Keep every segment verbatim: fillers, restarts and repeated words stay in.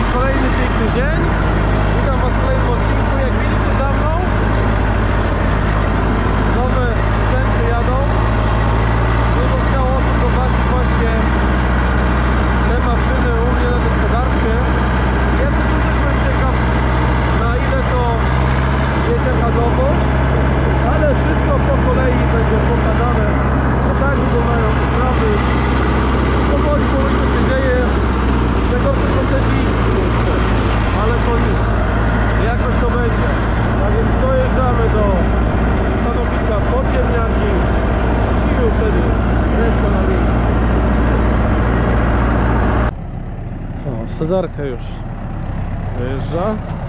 kolejny piękny dzień. Witam Was w kolejnym odcinku. Jak widzicie za mną, nowe sprzęty jadą. Dużo chciało osób zobaczyć właśnie te maszyny u mnie na gospodarstwie. Ja też byłem ciekaw, na ile to jest jakadowo, ale wszystko po kolei będzie pokazane. No tak wyglądają sprawy. Powoli, powoli to się dzieje. Najgorsze są te dni, ale to nic. Jakoś to będzie. A więc dojeżdżamy do stanowiska podziemniaki i już wtedy reszta na miejscu. O, sadzarka już wyjeżdża.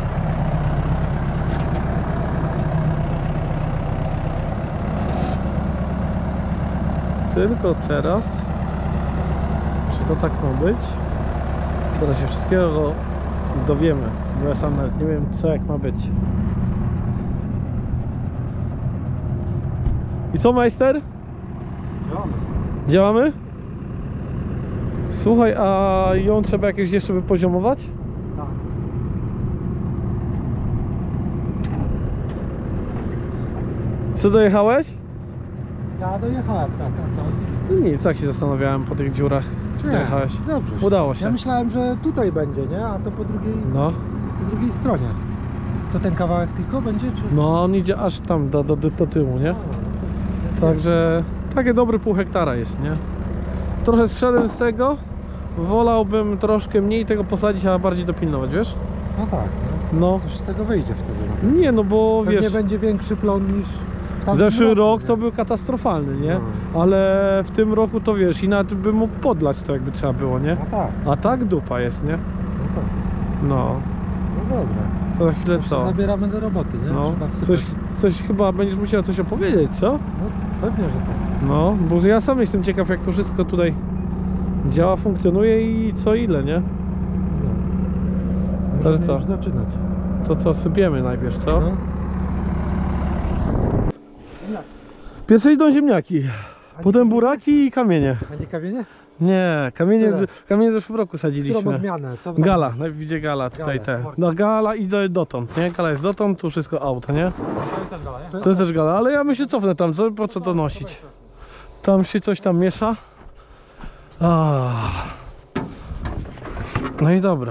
Tylko teraz, czy to tak ma być? Teraz się wszystkiego dowiemy, bo ja sam nawet nie wiem, co jak ma być. I co, majster? Działamy. Działamy? Słuchaj, a ją trzeba jakieś jeszcze wypoziomować? Tak. Co, dojechałeś? Ja dojechałem, tak, a co? No nic, tak się zastanawiałem po tych dziurach. Czy dojechałeś? Dobrze. Udało się. Ja myślałem, że tutaj będzie, nie? A to po drugiej, No. po drugiej stronie. To ten kawałek tylko będzie, czy? No, on idzie aż tam do, do, do, do tyłu, nie? Także takie dobre pół hektara jest, nie? Trochę zszedłem z tego. Wolałbym troszkę mniej tego posadzić, a bardziej dopilnować, wiesz? No tak, no. No. Coś z tego wyjdzie wtedy. No. Nie, no bo Pewnie wiesz, będzie większy plon niż w tamtym zeszły roku, rok nie? to był katastrofalny, nie? No. Ale w tym roku to wiesz, i nawet by mógł podlać to, jakby trzeba było, nie? No tak, A tak dupa jest, nie? no tak. No. No dobra. To za chwilę To co? zabieramy do roboty, nie? No, Trzeba wsypać. coś, coś chyba będziesz musiał coś opowiedzieć, co? No pewnie, że tak. No, bo ja sam jestem ciekaw, jak to wszystko tutaj działa, funkcjonuje i co ile, nie? No. To, że Możemy co? już zaczynać. To co sypiemy najpierw, co? No. Pierwsze idą ziemniaki, potem buraki i kamienie. Będzie kawienie? Nie, kamienie, Które? kamienie w zeszłym roku Którą sadziliśmy. odmianę? Co Gala, najpierw idzie gala tutaj Gale, te. worki. No gala i do, dotąd, nie? Gala jest dotąd, tu wszystko auto, nie? To To jest też gala, ale ja bym się cofnę tam, co, po co to nosić? Tam się coś tam miesza. Ah. No i dobra.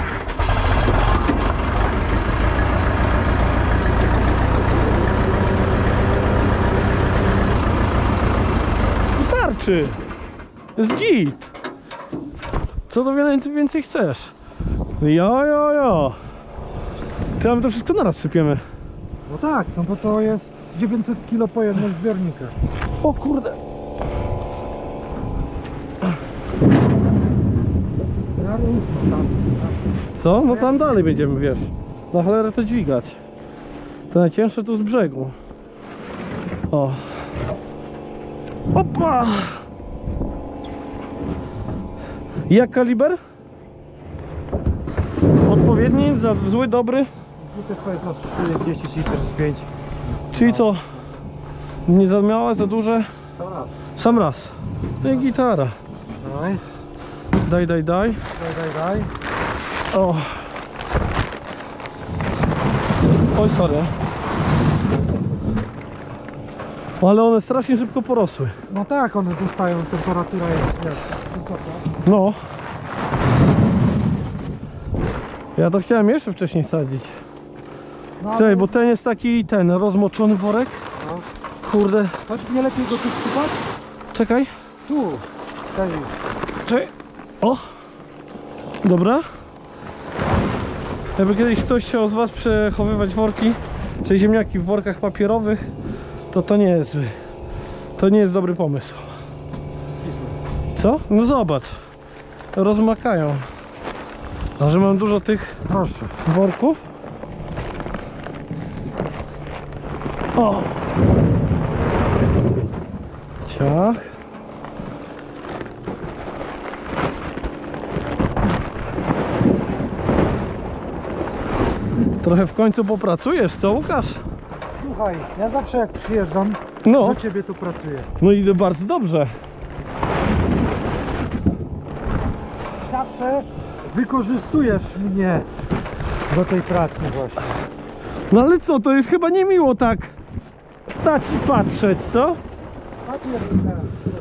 Wystarczy. Jest git. Co to więcej, więcej chcesz? Jo, jo, jo. Ty, a my to wszystko naraz sypiemy. No tak, no bo to jest dziewięćset kilo pojemność zbiornika. O kurde. Co? No tam dalej będziemy, wiesz. Na cholerę to dźwigać. To najcięższe tu z brzegu. O. Opa! Jak kaliber? Odpowiedni? Za zły, dobry? To jest na czterdzieści, czterdzieści pięć. Czyli co? Nie za małe, za duże? Sam raz. Sam raz. No i gitara. Daj, Daj, daj, daj. daj, daj, daj. O. Oj, sorry. Ale one strasznie szybko porosły. No tak, one zostają, temperatura jest jak wysoka. No. Ja to chciałem jeszcze wcześniej sadzić. No, Czekaj, ale- bo ten jest taki, ten, rozmoczony worek. No. Kurde. Chodź, nie lepiej go tu wsypać? Czekaj. Tu. Daj. Czekaj. O. Dobra. Jakby kiedyś ktoś chciał z Was przechowywać worki, czy ziemniaki w workach papierowych, to to nie jest zły. To nie jest dobry pomysł. Co? No zobacz. Rozmakają. A że mam dużo tych Proszę. worków. O! Ciach. Trochę w końcu popracujesz, co, Łukasz? Słuchaj, ja zawsze jak przyjeżdżam, No. do ciebie tu pracuję. No i bardzo dobrze. Zawsze Wykorzystujesz mnie do tej pracy właśnie. No ale co, to jest chyba niemiło tak stać i patrzeć, co? A tu jest ten.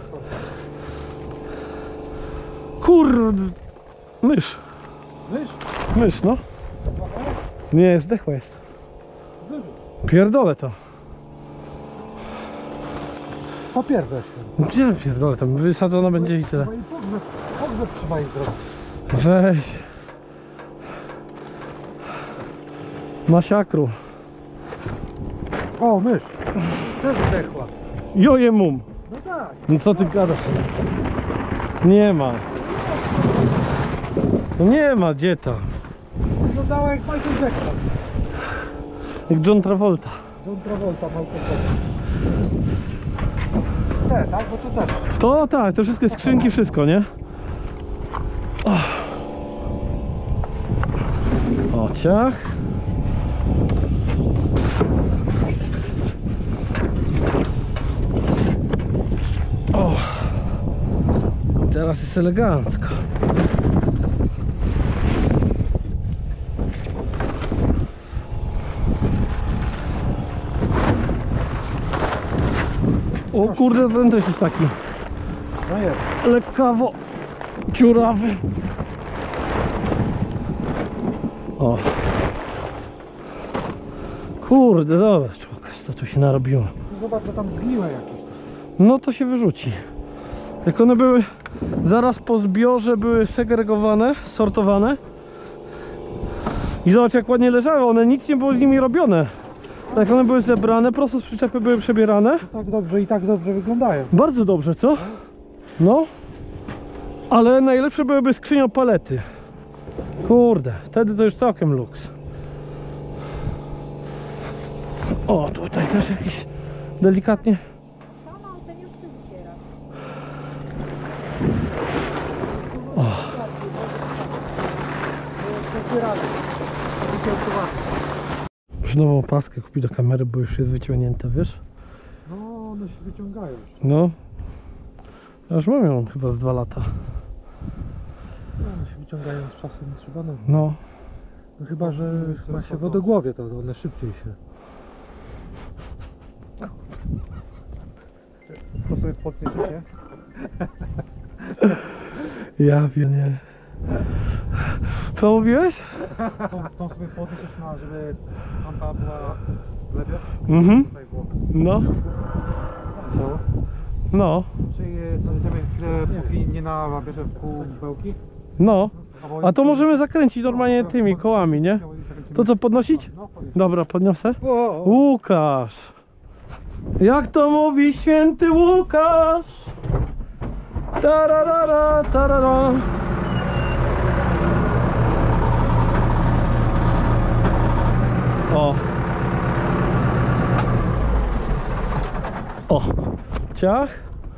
Kurde. Mysz. Mysz? Mysz, no. Złapałeś? Nie, zdechła jest. Wyrzuć. Pierdolę to. Papier weź. Gdzie pierdolę, tam wysadzona będzie i tyle. Chyba i pogrzeb, pogrzeb trzeba ich zrobić. Weź. Na siakru. O, mysz. Też zdechła. Joje mum. No tak. No co ty gadasz? Nie ma. No nie ma, gdzie to? Wyglądała jak Michael Jackson. Jak John Travolta. John Travolta, Michael Jackson. Te, tak? Bo to też. To tak, te wszystkie skrzynki, wszystko, nie? O, ciach. O. Teraz jest elegancko. O kurde, ten też jest taki No jest. lekkawo dziurawy. O. Kurde, dobra, człowiek, co tu się narobiło. Zobacz, że tam zgniłe jakieś. No to się wyrzuci. Jak one były zaraz po zbiorze, były segregowane, sortowane. I zobacz, jak ładnie leżały, one nic nie było z nimi robione. Jak one były zebrane, prosto z przyczepy były przebierane. Tak dobrze i tak dobrze wyglądają. Bardzo dobrze, co? No. Ale najlepsze byłyby skrzynią palety. Kurde, wtedy to już całkiem luks. O, tutaj też jakiś delikatnie. Mama, ten już chce zbierać. Już nową paskę kupić do kamery, bo już jest wyciągnięta, wiesz? No, one się wyciągają. No. Ja już mam ją chyba z dwa lata. No, one się wyciągają z czasem, trzeba no. No. No chyba, że ma się wodogłowie, to one szybciej się. To sobie podniesiecie? Ja wiem, nie. Co mówiłeś? Tą, tą sobie podniesiesz, no, żeby tamta była w lewie. Mhm. Tutaj było. No. Co? No. Czyli zajedziemy chwilę, póki nie nabierze w pół bełki? No. A to możemy zakręcić normalnie tymi kołami, nie? To co, podnosić? No, podnieś. Dobra, podniosę. O, o. Łukasz. Jak to mówi święty Łukasz? Tararara, tarara. O. O. Ciach.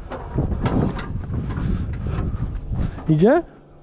Idzie?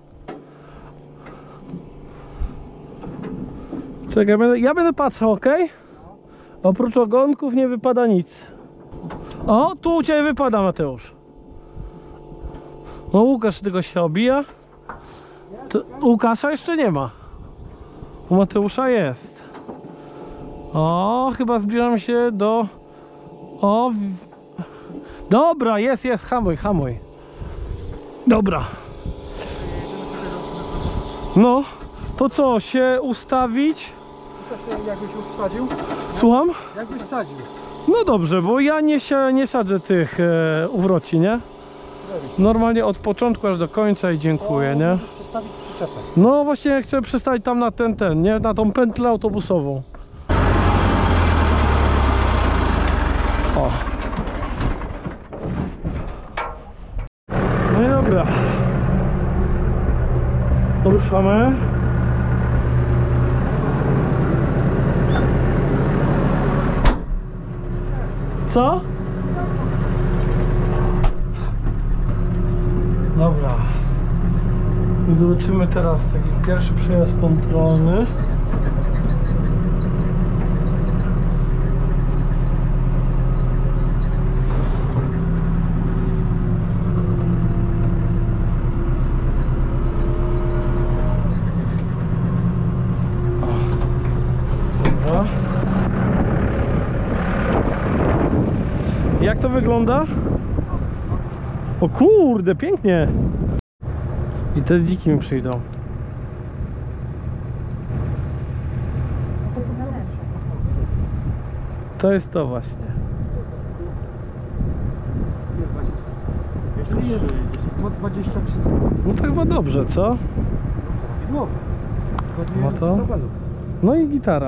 Czekaj, ja będę, ja będę patrzył, ok? Oprócz ogonków nie wypada nic. O, tu u Ciebie wypada, Mateusz. No, Łukasz tylko się obija. To, Łukasza jeszcze nie ma. U Mateusza jest. O, chyba zbliżam się do... O, w... Dobra, jest, jest, hamuj, hamuj. Dobra. No, to co, się ustawić? Jakbyś już wsadził? Słucham? Jakbyś wsadził? No dobrze, bo ja nie, się, nie sadzę tych e, uwroci, nie? Normalnie od początku aż do końca i dziękuję, O, nie? możesz przestawić przyczepę. No właśnie chcę przestawić tam na ten, ten, nie? Na tą pętlę autobusową. O. No i dobra. Ruszamy. Co? Dobra. I zobaczymy teraz taki pierwszy przejazd kontrolny. wygląda? O kurde, pięknie. I te dziki mi przyjdą. To jest to właśnie. Jeszcze jeden, po dwadzieścia trzy. No to chyba dobrze, co? Prawidłowo. Zgodnie No to- z tabelą. No i gitara.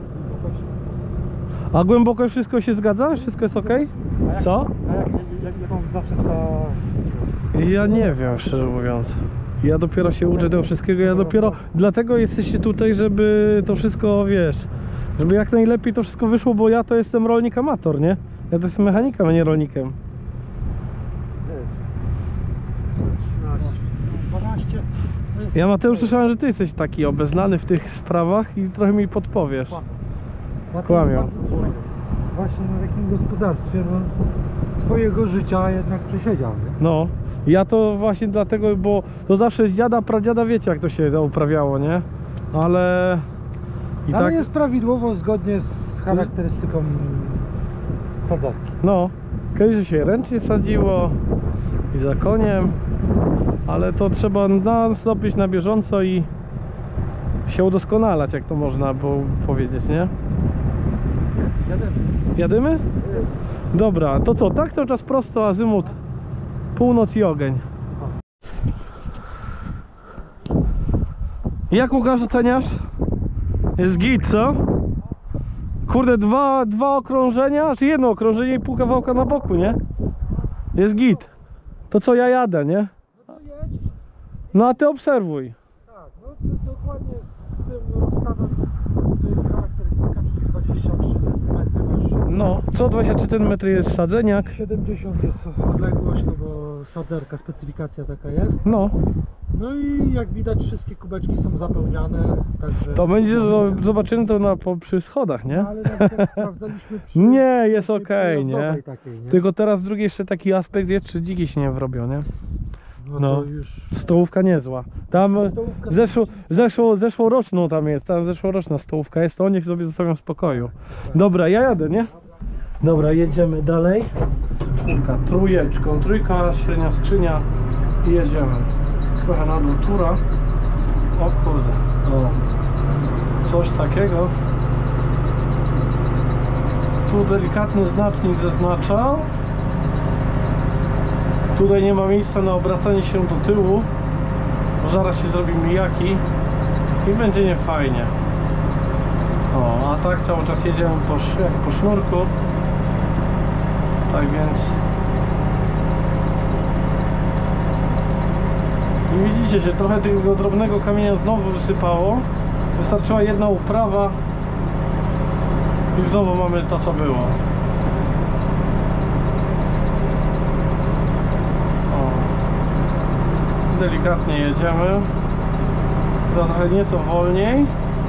A głęboko wszystko się zgadza? Wszystko jest ok? Co? A jak, jak, jak on zawsze sta... Ja nie wiem, szczerze mówiąc. Ja dopiero się uczę tego wszystkiego, ja dopiero dlatego jesteście tutaj, żeby to wszystko, wiesz, żeby jak najlepiej to wszystko wyszło, bo ja to jestem rolnik amator, nie? Ja to jestem mechanikiem, a nie rolnikiem. dwanaście. To jest- Ja, Mateusz, słyszałem, że ty jesteś taki obeznany w tych sprawach i trochę mi podpowiesz. Łatwo Kłamią. bardzo dużo. Właśnie na takim gospodarstwie, no, swojego życia jednak przesiedział, nie? No, ja to właśnie dlatego, bo to zawsze z dziada, pradziada, wiecie jak to się uprawiało, nie? Ale... I Ale tak... jest prawidłowo, zgodnie z charakterystyką sadzarki. No, kiedyś się ręcznie sadziło i za koniem, ale to trzeba nastąpić na bieżąco i się udoskonalać, jak to można było powiedzieć, nie? Jadę. Jadymy? Dobra, to co, tak cały czas prosto, azymut, północ i ogień. Jak, Łukasz, oceniasz? Jest git, co? Kurde, dwa, dwa okrążenia, czy jedno okrążenie i pół kawałka na boku, nie? Jest git. To co, ja jadę, nie? No to jedź. No a ty obserwuj. Tak, no to dokładnie z tym rozstawem, co jest charakterystyka, czyli dwadzieścia trzy centymetry masz. No, co dwadzieścia trzy centymetry jest sadzeniak. siedemdziesiąt jest odległość, no bo sadzarka, specyfikacja taka jest. No, No i jak widać wszystkie kubeczki są zapełniane, także... to będzie, zo- zobaczymy to na, po, przy schodach, nie? No, ale na przykład sprawdzaliśmy przy... Nie, jest przy okej, nie? przejazdowej takiej, nie? Tylko teraz drugi jeszcze taki aspekt jest, czy dziki się nie wrobią, nie? No, no. to już... Stołówka niezła. Tam Stołówka zeszło, zeszło, zeszłoroczną tam jest, tam zeszłoroczna stołówka jest, to niech sobie zostawią w spokoju. Dobra, ja jadę, nie? Dobra, jedziemy dalej. Czwórka, trójeczką, trójka, średnia skrzynia i jedziemy. Trochę na dół tura. O kurde, o. Coś takiego. Tu delikatny znacznik zaznacza. Tutaj nie ma miejsca na obracanie się do tyłu, bo zaraz się zrobi mijaki i będzie niefajnie. O, a tak cały czas jedziemy po, sz- jak po sznurku. Tak więc... I widzicie, że trochę tego drobnego kamienia znowu wysypało. Wystarczyła jedna uprawa i znowu mamy to, co było. Delikatnie jedziemy. Teraz trochę nieco wolniej.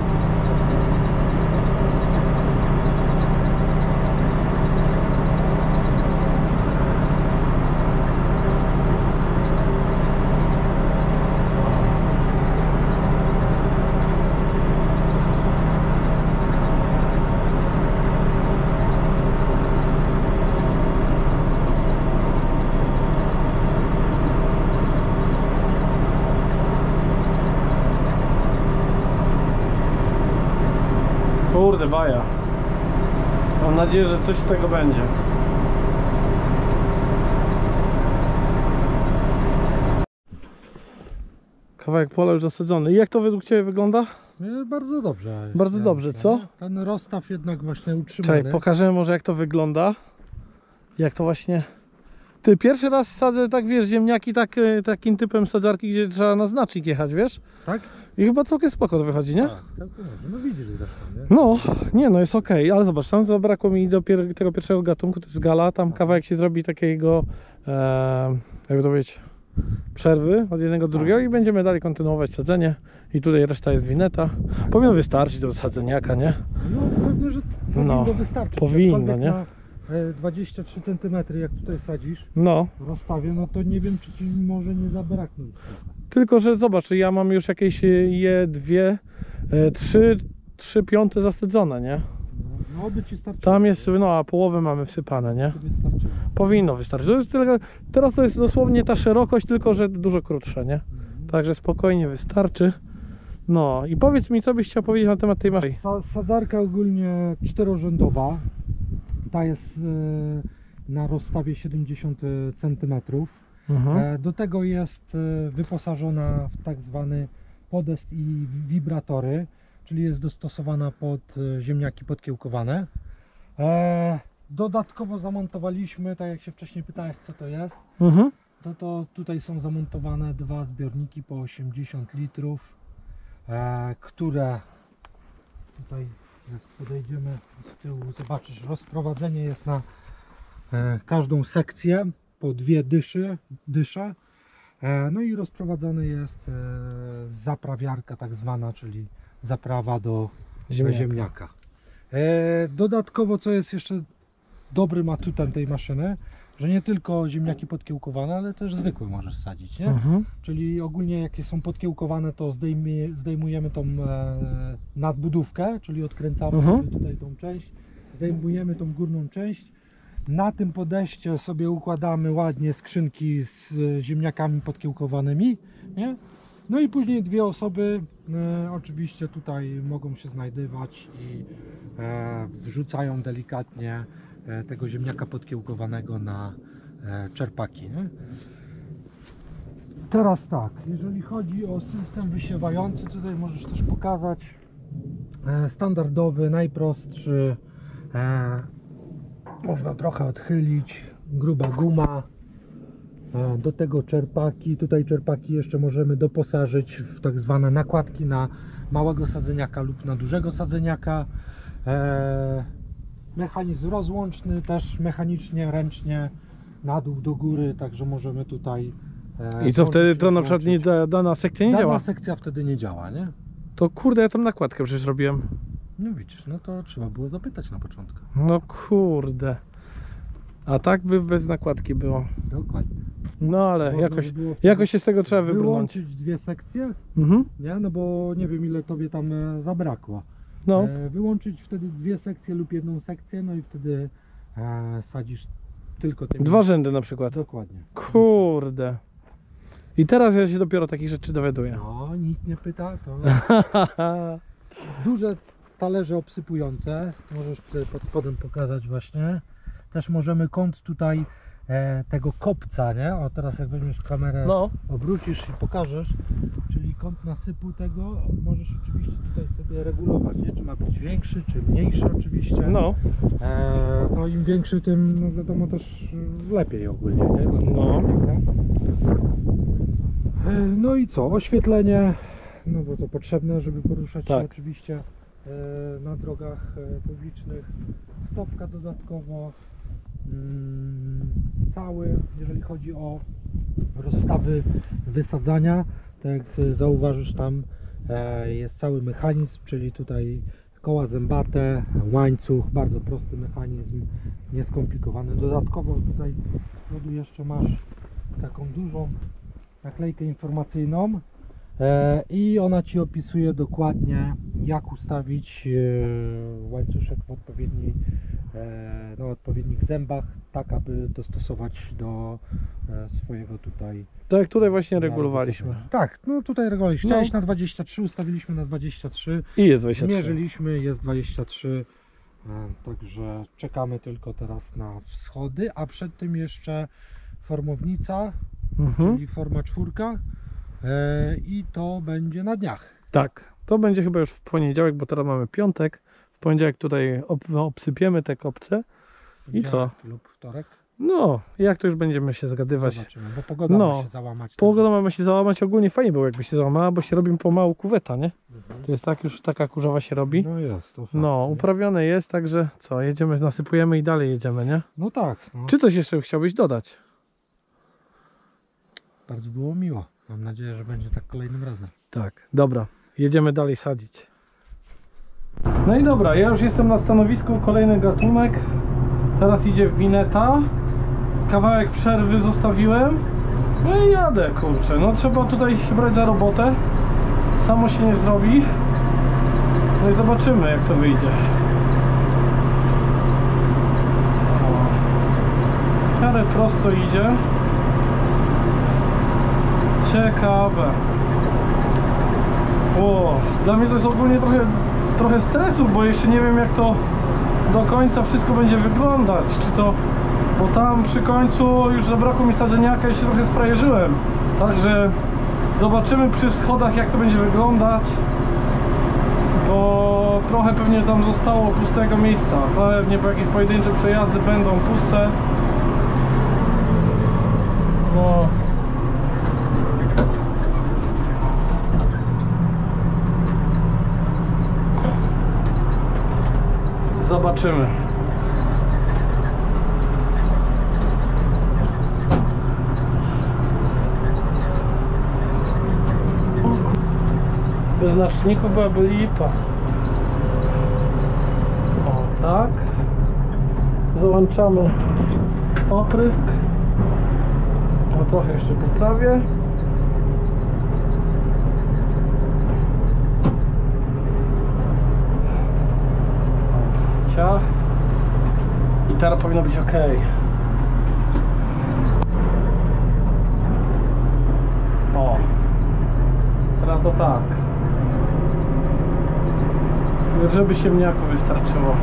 Kurde baja. Mam nadzieję, że coś z tego będzie. Kawałek pola już zasadzony. I jak to według Ciebie wygląda? No, bardzo dobrze. Bardzo dobrze, myślę, co? nie? Ten rozstaw jednak właśnie utrzymany. Czekaj, pokażemy może jak to wygląda. Jak to właśnie... Ty, pierwszy raz sadzę, tak wiesz, ziemniaki tak, y, takim typem sadzarki, gdzie trzeba na znacznik jechać, wiesz? Tak? I chyba całkiem spoko to wychodzi, nie? Tak, całkiem dobrze. No widzisz zresztą, nie? No, nie no, jest okej, ale zobacz, tam zabrakło mi do pier tego pierwszego gatunku, to jest gala, tam kawałek się zrobi takiego, e, jakby to powiedzieć, przerwy od jednego do drugiego i będziemy dalej kontynuować sadzenie i tutaj reszta jest wineta. Powinno wystarczyć do sadzeniaka, nie? No pewnie, że powinno No, wystarczyć. powinno, Jakkolwiek nie? Na e, dwadzieścia trzy centymetry jak tutaj sadzisz No, w rozstawie, no to nie wiem, czy ci może nie zabraknąć. tylko że zobacz, ja mam już jakieś je dwie, e, trzy, trzy piąte zasadzone, nie? No, No by ci starczyło. Tam jest, no a połowę mamy wsypane, nie? Tobie starczyło. Powinno wystarczyć. To jest tylko, teraz to jest dosłownie ta szerokość, tylko że dużo krótsza, nie? Mhm. Także spokojnie wystarczy. No i powiedz mi, co byś chciał powiedzieć na temat tej maszyny. Sa- Sadzarka ogólnie czterorzędowa. Ta jest e, na rozstawie siedemdziesiąt centymetrów. Mhm. E, do tego jest e, wyposażona w tak zwany podest i wibratory, czyli jest dostosowana pod e, ziemniaki podkiełkowane. E, dodatkowo zamontowaliśmy, tak jak się wcześniej pytałeś, co to jest, Mhm. to, to tutaj są zamontowane dwa zbiorniki po osiemdziesiąt litrów, e, które tutaj, jak podejdziemy z tyłu, zobaczysz, rozprowadzenie jest na e, każdą sekcję po dwie dyszy, dysze. E, no i rozprowadzony jest e, zaprawiarka tak zwana, czyli zaprawa do Ziemniaka. ziemniaka. E, dodatkowo, co jest jeszcze dobrym atutem tej maszyny, że nie tylko ziemniaki podkiełkowane, ale też zwykłe możesz sadzić, nie? Mhm. Czyli ogólnie jakie są podkiełkowane, to zdejmie, zdejmujemy tą e, nadbudówkę, czyli odkręcamy Mhm. sobie tutaj tą część, zdejmujemy tą górną część. Na tym podejście sobie układamy ładnie skrzynki z e, ziemniakami podkiełkowanymi, nie? No i później dwie osoby e, oczywiście tutaj mogą się znajdywać i e, wrzucają delikatnie e, tego ziemniaka podkiełkowanego na e, czerpaki, nie? Teraz tak, jeżeli chodzi o system wysiewający, tutaj możesz też pokazać e, standardowy, najprostszy, e, można trochę odchylić, gruba guma, e, do tego czerpaki, tutaj czerpaki jeszcze możemy doposażyć w tak zwane nakładki na małego sadzeniaka lub na dużego sadzeniaka, e, mechanizm rozłączny też mechanicznie, ręcznie na dół, do góry, także możemy tutaj I co wtedy to na przykład nie, włączyć. da- dana sekcja nie Dana działa? sekcja wtedy nie działa, nie? To kurde, ja tam nakładkę przecież robiłem. No widzisz, no to trzeba było zapytać na początku. No kurde. A tak by bez nakładki było. Dokładnie. No ale Można jakoś, by było wtedy jakoś się z tego trzeba wybrnąć. wyłączyć dwie sekcje, Mhm. nie? No bo nie wiem ile tobie tam e, zabrakło. No. E, wyłączyć wtedy dwie sekcje lub jedną sekcję, no i wtedy e, sadzisz tylko tymi. Dwa rzędy na przykład. Dokładnie. Kurde. I teraz ja się dopiero takich rzeczy dowiaduję. No, nikt nie pyta, to duże talerze obsypujące, możesz tutaj pod spodem pokazać właśnie. Też możemy kąt tutaj e, tego kopca, nie? O, teraz jak weźmiesz kamerę, No. obrócisz i pokażesz, czyli kąt nasypu tego możesz oczywiście tutaj sobie regulować, nie? Czy ma być większy, czy mniejszy oczywiście. No. E, no im większy, tym no wiadomo też lepiej ogólnie, nie? Dla No. ziemniaka. E, no i co? Oświetlenie, no bo to potrzebne, żeby poruszać Tak. się oczywiście e, na drogach e, publicznych. Stopka dodatkowo. Mm, cały, jeżeli chodzi o rozstawy wysadzania, tak jak zauważysz, tam e, jest cały mechanizm, czyli tutaj koła zębate, łańcuch, bardzo prosty mechanizm, nieskomplikowany. Dodatkowo tutaj z przodu jeszcze masz taką dużą naklejkę informacyjną e, i ona Ci opisuje dokładnie, jak ustawić e, łańcuszek w odpowiedniej, e, na odpowiednich zębach, tak aby dostosować do e, swojego tutaj. Tak jak tutaj właśnie regulowaliśmy. Tak, no tutaj regulowaliśmy. No. Chciałeś na dwadzieścia trzy, ustawiliśmy na dwadzieścia trzy. I jest dwadzieścia trzy. Zmierzyliśmy, jest dwadzieścia trzy. e, Także czekamy tylko teraz na wschody, a przed tym jeszcze formownica, Mhm. czyli forma czwórka, e, i to będzie na dniach. Tak. To będzie chyba już w poniedziałek, bo teraz mamy piątek. W poniedziałek tutaj ob obsypiemy te kopce. I co? Poniedziałek lub wtorek. No, jak to już będziemy się zgadywać. Zobaczymy, bo pogoda No. ma się załamać. Pogoda mamy się załamać, ogólnie fajnie było jakby się załamała, bo się robi pomału kuweta, nie? Mhm. To jest tak już taka kurzawa się robi. No jest, to fakt, No, nie? uprawione jest, także co, jedziemy, nasypujemy i dalej jedziemy, nie? No tak, no. Czy coś jeszcze chciałbyś dodać? Bardzo było miło. Mam nadzieję, że będzie tak kolejnym razem. Tak, dobra, jedziemy dalej sadzić. No i dobra, ja już jestem na stanowisku, kolejny gatunek. Teraz idzie wineta. Kawałek przerwy zostawiłem. No i jadę, kurczę. No trzeba tutaj się brać za robotę. Samo się nie zrobi. No i zobaczymy, jak to wyjdzie. miarę prosto idzie. Ciekawe. O, dla mnie to jest ogólnie trochę, trochę stresu, bo jeszcze nie wiem, jak to do końca wszystko będzie wyglądać. Czy to, bo tam przy końcu już zabrakło mi sadzeniaka i się trochę sfrajerzyłem. Także zobaczymy przy schodach, jak to będzie wyglądać, bo trochę pewnie tam zostało pustego miejsca. Pewnie po jakieś pojedyncze przejazdy będą puste. No. Zobaczymy. Bez znaczników byłaby lipa. O, tak. Załączamy oprysk. O, trochę jeszcze poprawię. Ciach. I teraz powinno być ok. O. Teraz to tak. Żeby ziemniaku wystarczyło.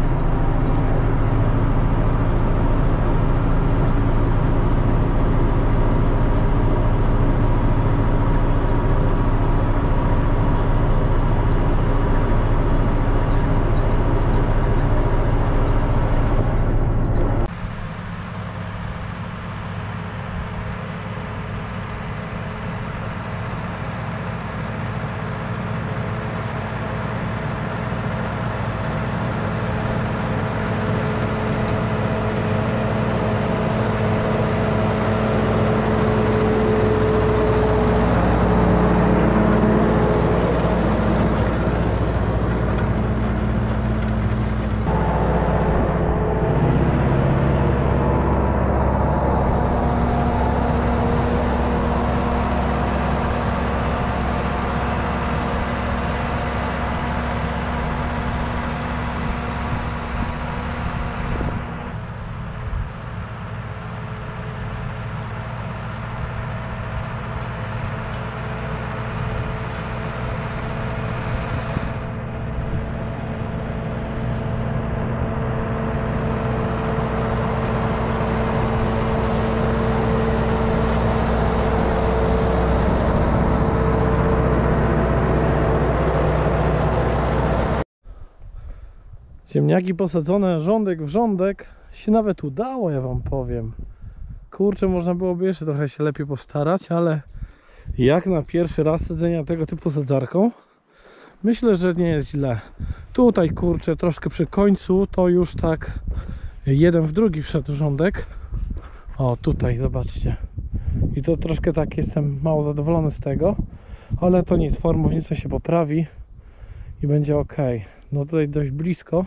Ziemniaki posadzone rządek w rządek się nawet udało, ja wam powiem. Kurczę, można byłoby jeszcze trochę się lepiej postarać, ale jak na pierwszy raz sadzenia tego typu sadzarką, myślę, że nie jest źle. Tutaj, kurczę, troszkę przy końcu to już tak jeden w drugi wszedł rządek. O, tutaj, zobaczcie. I to troszkę tak jestem mało zadowolony z tego, ale to nic, formownictwo się poprawi i będzie ok. No tutaj dość blisko,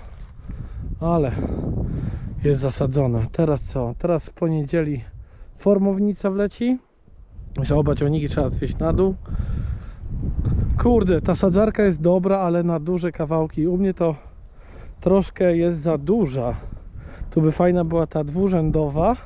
ale jest zasadzone. Teraz co? Teraz w poniedzieli formownica wleci. Myślę, oba ciągniki trzeba zwieść na dół. Kurde, ta sadzarka jest dobra, ale na duże kawałki. U mnie to troszkę jest za duża. Tu by fajna była ta dwurzędowa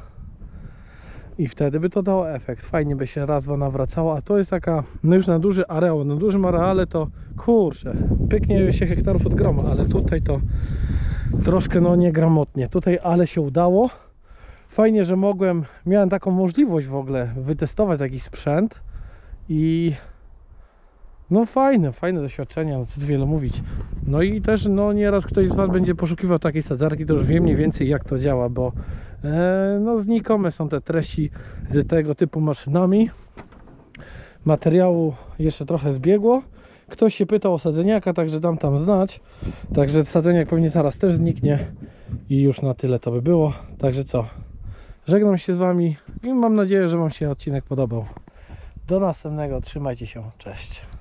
i wtedy by to dało efekt. Fajnie by się raz, dwa nawracało, a to jest taka, no już na duży areał. Na dużym areale to kurczę, pyknie się hektarów od groma, ale tutaj to troszkę no niegramotnie. Tutaj ale się udało. Fajnie, że mogłem, miałem taką możliwość w ogóle wytestować taki sprzęt i no fajne, fajne doświadczenia, no co tu wiele mówić. No i też no nieraz ktoś z was będzie poszukiwał takiej sadzarki, to już wiem mniej więcej jak to działa, bo e, no znikome są te treści z tego typu maszynami. Materiału jeszcze trochę zbiegło. Ktoś się pytał o sadzeniaka, także dam tam znać. Także sadzeniak pewnie zaraz też zniknie i już na tyle to by było. Także co, żegnam się z wami i mam nadzieję, że wam się odcinek podobał. Do następnego, trzymajcie się, cześć.